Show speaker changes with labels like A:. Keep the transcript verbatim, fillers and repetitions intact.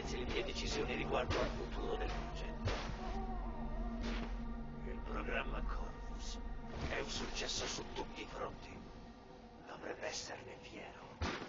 A: influenzi le mie decisioni riguardo al futuro del progetto. Il programma Corvus è un successo su tutti i fronti. Dovrebbe esserne fiero.